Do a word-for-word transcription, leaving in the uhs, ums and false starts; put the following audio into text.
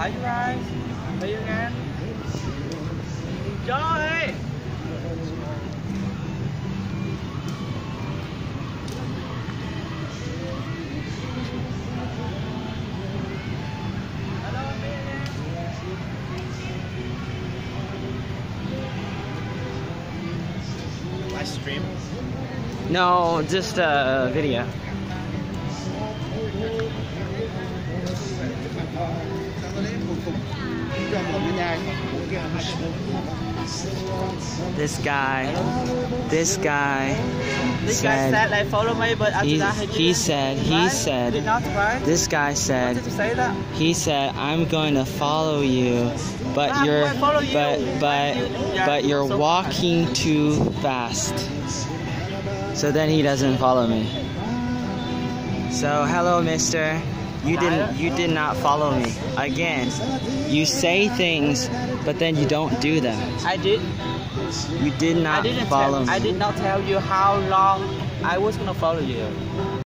Bye you guys. See you again. Trời. Live stream? No, just a video. This guy, this guy This guy said, said like follow me, but after he, that he, he didn't, said, he right? said, Did not, right? this guy said, Did you say that? he said, I'm going to follow you, but I'm you're, going to follow you. but, but, Yeah, but you're so- walking too fast. So then he doesn't follow me. So hello, mister. You didn't, you did not follow me. Again, you say things, but then you don't do them. I did. You did I not didn't follow tell, me. I did not tell you how long I was gonna follow you.